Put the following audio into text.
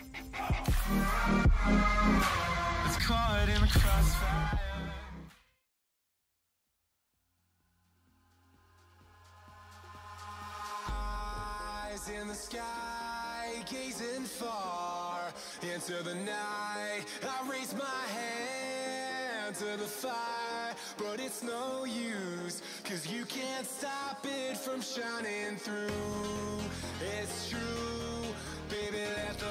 It's caught in the crossfire. Eyes in the sky, gazing far into the night. I raise my hand to the fire, but it's no use, 'cause you can't stop it from shining through. It's true, baby, let the